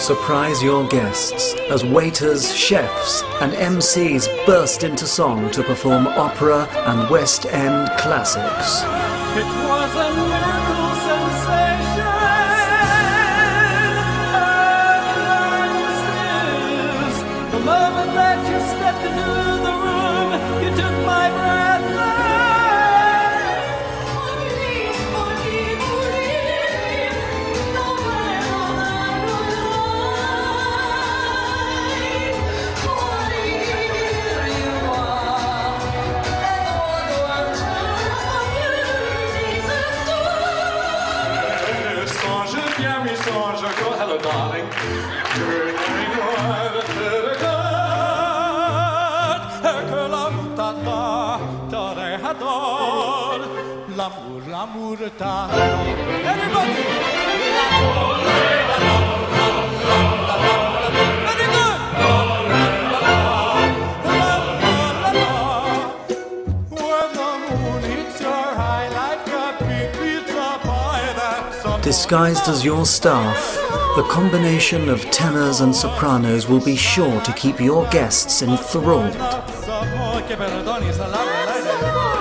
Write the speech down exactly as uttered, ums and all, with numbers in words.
Surprise your guests as waiters, chefs and M Cs burst into song to perform opera and West End classics. It was a miracle sensation. And the moment that you stepped into the room, you took my breath away. Hello, darling. L'amour, l'amour, everybody! Very good! When the moon hits your eye like a big pizza pie, that's Disguised as your staff, the combination of tenors and sopranos will be sure to keep your guests enthralled.